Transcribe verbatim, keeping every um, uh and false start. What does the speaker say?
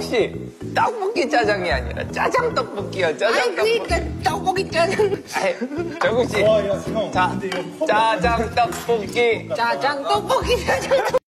혹시 떡볶이 짜장이 아니라 짜장 떡볶이야, 짜장 아니, 떡볶이. 그러니까 떡볶이 짜장. 아이, 정국 씨. 와, 야, 형. 자, 근데 이거 짜장 떡볶이. 짜장 떡볶이 짜장 떡볶이.